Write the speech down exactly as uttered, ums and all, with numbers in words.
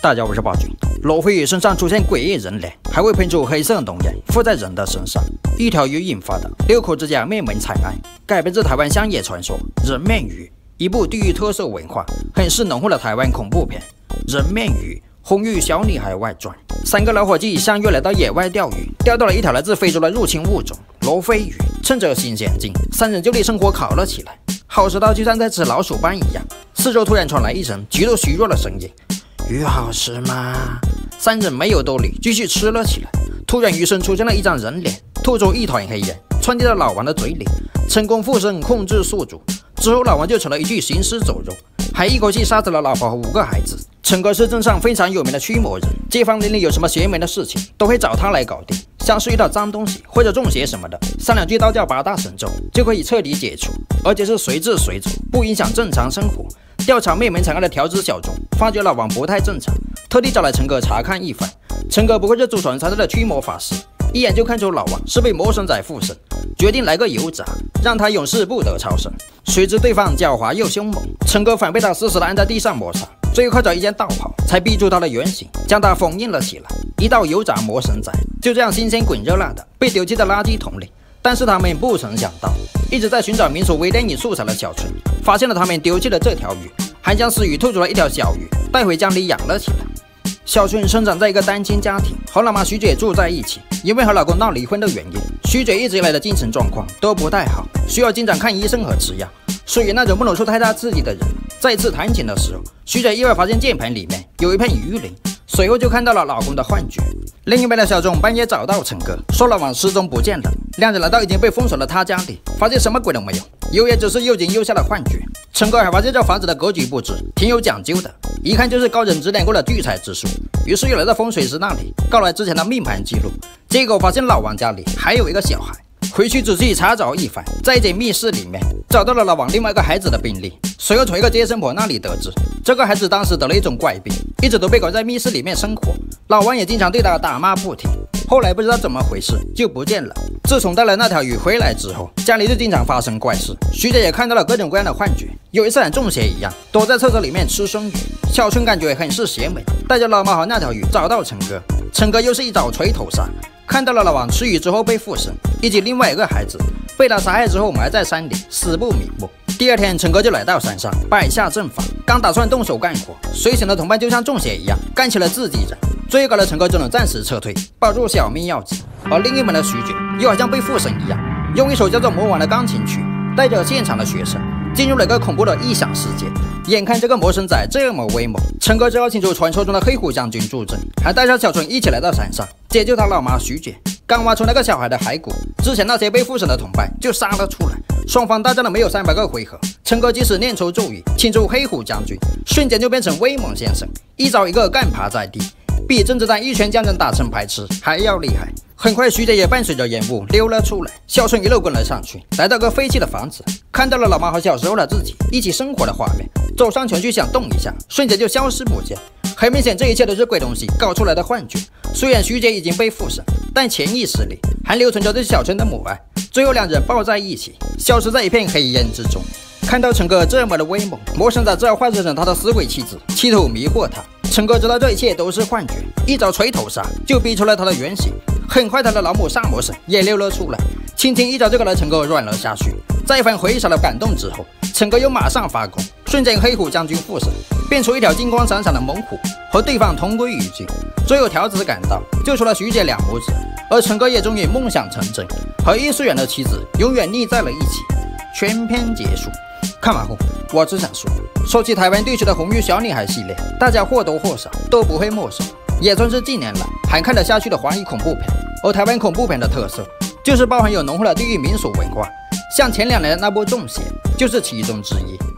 大家好，我是暴君。罗非鱼身上出现诡异人脸，还会喷出黑色浓烟附在人的身上。一条鱼引发的六口之家灭门惨案，改编自台湾乡野传说《人面鱼》，一部地域特色文化很是浓厚的台湾恐怖片《人面鱼》。红玉小女孩外传，三个老伙计相约来到野外钓鱼，钓到了一条来自非洲的入侵物种罗非鱼。趁着新鲜劲，三人就地生火烤了起来，好吃到就像在吃老鼠斑一样。四周突然传来一声极度虚弱的声音：“鱼好吃吗？”三人没有多理，继续吃了起来。突然，鱼身出现了一张人脸，吐出一团黑烟，窜进了老王的嘴里，成功附身控制宿主。之后，老王就成了一具行尸走肉，还一口气杀死了老婆和五个孩子。陈哥是镇上非常有名的驱魔人，街坊邻里有什么邪门的事情都会找他来搞定。像是遇到脏东西或者中邪什么的，三两句道教八大神咒就可以彻底解除，而且是随治随走，不影响正常生活。调查灭门惨案的条子小钟发觉老王不太正常，特地找来陈哥查看一番。陈哥不愧是祖传三代的驱魔法师，一眼就看出老王是被魔神仔附身，决定来个油炸，让他永世不得超生。谁知对方狡猾又凶猛，陈哥反被他死死地按在地上摩擦，最后靠着一件道袍才逼出他的原形，将他封印了起来。一道油炸魔神仔就这样新鲜滚热辣的被丢弃在垃圾桶里。但是他们不曾想到，一直在寻找民俗微电影素材的小春发现了他们丢弃的这条鱼，还将死鱼吐出了一条小鱼带回家里养了起来。小春生长在一个单亲家庭，和老妈徐姐住在一起。因为和老公闹离婚的原因，徐姐一直以来的精神状况都不太好，需要经常看医生和吃药，属于那种不能受太大刺激的人。在一次弹琴的时候，徐姐意外发现键盘里面有一片鱼鳞，随后就看到了老公的幻觉。另一边的小钟半夜找到陈哥，说老王失踪不见了。两人来到已经被封锁的他家里，发现什么鬼都没有，有也只是又惊又吓的幻觉。陈哥还发现这房子的格局布置挺有讲究的，一看就是高人指点过的聚财之术。于是又来到风水师那里告来之前的命盘记录，结果发现老王家里还有一个小孩。回去仔细查找一番，在一间密室里面找到了老王另外一个孩子的病历，随后从一个接生婆那里得知，这个孩子当时得了一种怪病，一直都被关在密室里面生活，老王也经常对他打骂不停。后来不知道怎么回事就不见了。自从带了那条鱼回来之后，家里就经常发生怪事，徐姐也看到了各种各样的幻觉，有一次像中邪一样躲在厕所里面吃生鱼。小春感觉很是邪门，带着老妈和那条鱼找到陈哥，陈哥又是一招锤头杀，看到了老王吃鱼之后被附身，以及另外一个孩子被他杀害之后埋在山里死不瞑目。第二天，陈哥就来到山上摆下阵法，刚打算动手干活，随行的同伴就像中邪一样干起了自己人，最高的陈哥只能暂时撤退，保住小命要紧。而另一边的徐姐又好像被附身一样，用一首叫做《魔王》的钢琴曲带着现场的学生进入了一个恐怖的异想世界。眼看这个魔神仔这么威猛，陈哥只好请出传说中的黑虎将军助阵，还带上小春一起来到山上解救他老妈徐姐。刚挖出那个小孩的骸骨，之前那些被附身的同伴就杀了出来，双方大战了没有三百个回合。陈哥即使念出咒语，请出黑虎将军，瞬间就变成威猛先生，一招一个干趴在地，比甄子丹一拳将人打成排斥还要厉害。很快，徐姐也伴随着烟雾溜了出来，小春一路滚了上去，来到个废弃的房子，看到了老妈和小时候的自己一起生活的画面，走上前去想动一下，瞬间就消失不见。很明显，这一切都是鬼东西搞出来的幻觉。虽然徐姐已经被附身，但潜意识里还留存着对小春的母爱。最后，两人抱在一起，消失在一片黑烟之中。看到陈哥这么的威猛，魔神仔只好化身成他的死鬼妻子，企图迷惑他。陈哥知道这一切都是幻觉，一招锤头杀就逼出了他的原形。很快，他的老母杀魔神也溜了出来，轻轻一招就给了陈哥软了下去。在一番回杀的感动之后，陈哥又马上发功，瞬间黑虎将军附身，变出一条金光闪闪的猛虎，和对方同归于尽。最后条子赶到，救出了徐姐两母子，而陈哥也终于梦想成真，和异次元的妻子永远腻在了一起。全篇结束。看完后，我只想说，说起台湾地区的红玉小女孩系列，大家或多或少都不会陌生，也算是近年来还看得下去的华语恐怖片。而台湾恐怖片的特色就是包含有浓厚的地域民俗文化，像前两年的那部《中邪》就是其中之一。